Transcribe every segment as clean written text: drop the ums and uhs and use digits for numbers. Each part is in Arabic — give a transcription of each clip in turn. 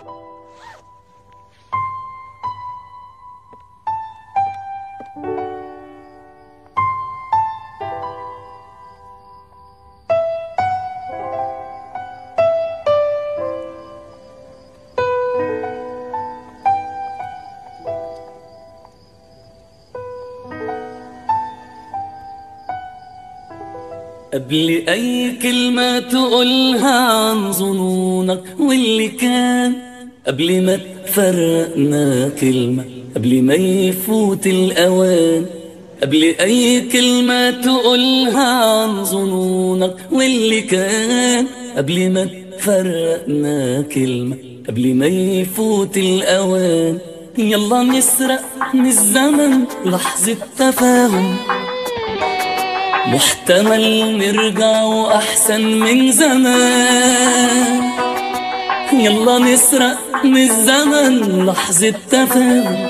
قبل أي كلمة تقولها عن ظنونك واللي كان، قبل ما تفرقنا كلمة، قبل ما يفوت الأوان، قبل أي كلمة تقولها عن ظنونك واللي كان، قبل ما تفرقنا كلمة، قبل ما يفوت الأوان. يلا نسرق من الزمن لحظة تفاهم، محتمل نرجع وأحسن من زمان. يلا نسرق من الزمن لحظة تفاهم،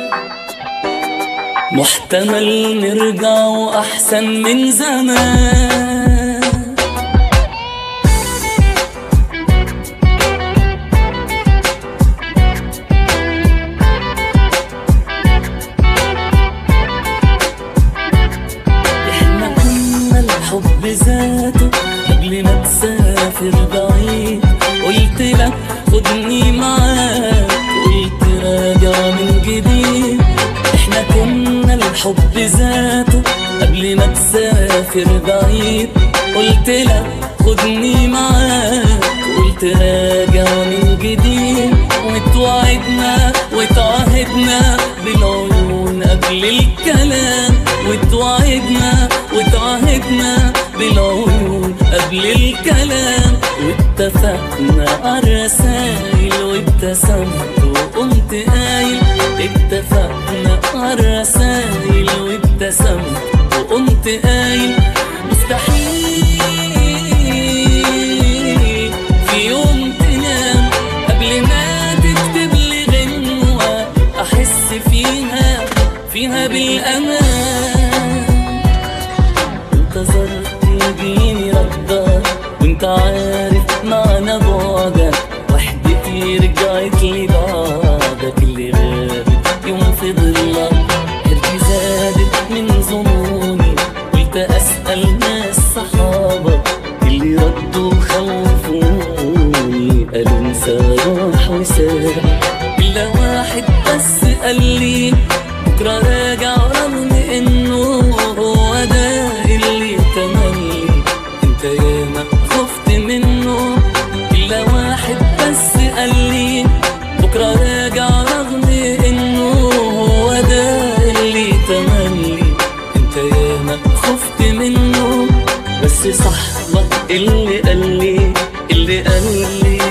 محتمل نرجع وأحسن من زمان. الحب ذاته قبل ما تسافر بعيد، قلت لك خدني معاك، قلت راجع من جديد. احنا كنا الحب ذاته قبل ما تسافر بعيد، قلت لك خدني معاك، قلت راجع من جديد. وتوعدنا وتعهدنا بالعيون قبل الكلام، وتوعدنا وتعهدنا بالعيون قبل الكلام. واتفقنا عالرسايل وابتسمت وقمت قايل، اتفقنا عالرسايل وابتسمت وقمت قايل. مستحيل في يوم تنام قبل ما تكتب لي غنوة أحس فيها بالأمان. انتظرت يجيني ردك وانت عارف معنى بعدك، وحدتي رجعت لي بعدك، اللي غابت يوم في ضلك. حيرتي زادت من ظنوني، قلت أسأل ناس صحابك اللي ردوا خوفوني، قالوا انسى راح وساب. إلا واحد بس قال لي بكرة راجع، رغم إنه هو ده اللي تملي انت ياما خفت منه. إلا واحد بس قال لي بكرة راجع، رغم إنه هو ده اللي تملي انت ياما خفت منه. بس صاحبك اللي قال لي